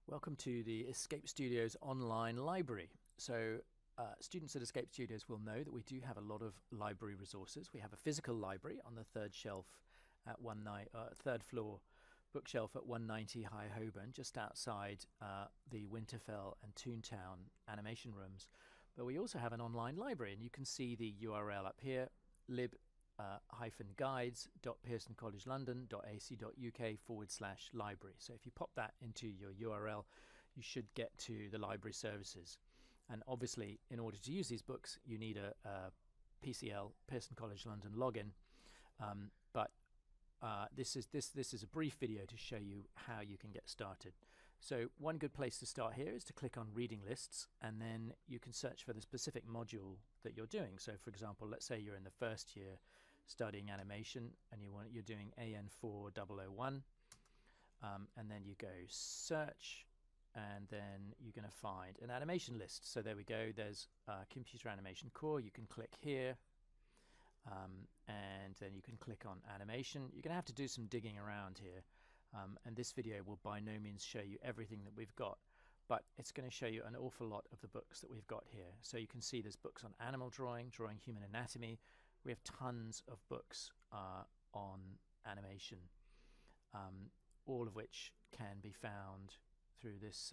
Welcome to the Escape Studios online library. So students at Escape Studios will know that we do have a lot of library resources. We have a physical library on the third shelf at third floor bookshelf at 190 High Holborn, just outside the Winterfell and Toontown animation rooms. But we also have an online library, and you can see the URL up here, lib-guides.pearsoncollegelondon.ac.uk/library. So if you pop that into your URL, you should get to the library services. And obviously, in order to use these books, you need a PCL, Pearson College London login. But this is a brief video to show you how you can get started. So one good place to start here is to click on reading lists, and then you can search for the specific module that you're doing. So for example, let's say you're in the first year studying animation and you're doing AN4001, and then you go search, and then you're going to find an animation list. So there we go, there's computer animation core. You can click here, and then you can click on animation. You're going to have to do some digging around here, and this video will by no means show you everything that we've got, but it's going to show you an awful lot of the books that we've got here. So you can see there's books on animal drawing, drawing human anatomy. We have tons of books on animation, all of which can be found through this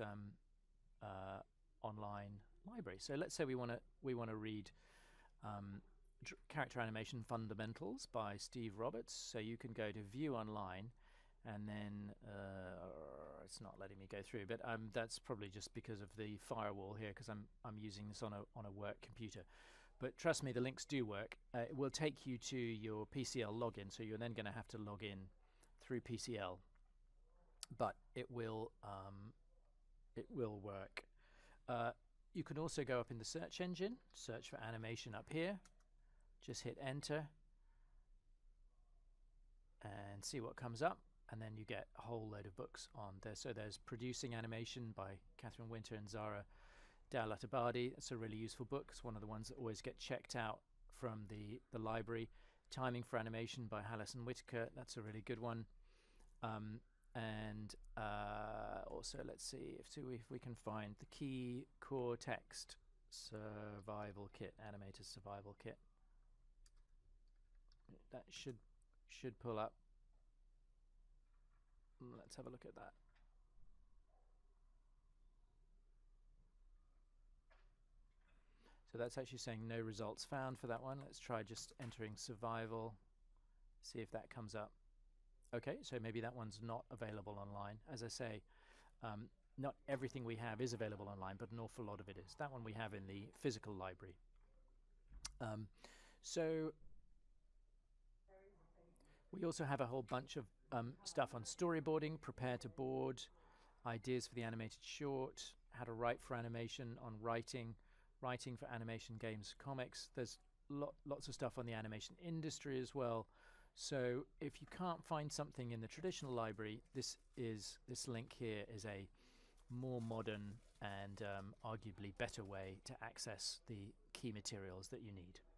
online library. So let's say we want to read Character Animation Fundamentals by Steve Roberts. So you can go to View Online, and then it's not letting me go through, but that's probably just because of the firewall here, because I'm using this on a work computer. But trust me, the links do work. It will take you to your PCL login, so you're then going to have to log in through PCL, but it will work. You can also go up in the search engine, search for animation up here, just hit enter and see what comes up, and then you get a whole load of books on there. So there's Producing Animation by Catherine Winter and Zara Dowlatabadi. It's a really useful book. It's one of the ones that always get checked out from the library. Timing for Animation by Halison Whitaker. That's a really good one. And also, let's see if we can find the Key Core Text Survival Kit, Animator's Survival Kit. That should pull up. Let's have a look at that. So that's actually saying no results found for that one. Let's try just entering survival, see if that comes up. Okay, so maybe that one's not available online. As I say, not everything we have is available online, but an awful lot of it is. That one we have in the physical library. So we also have a whole bunch of stuff on storyboarding, prepare to board, ideas for the animated short, how to write for animation, on writing for animation, games, comics. There's lots of stuff on the animation industry as well. So if you can't find something in the traditional library, this link here is a more modern and arguably better way to access the key materials that you need.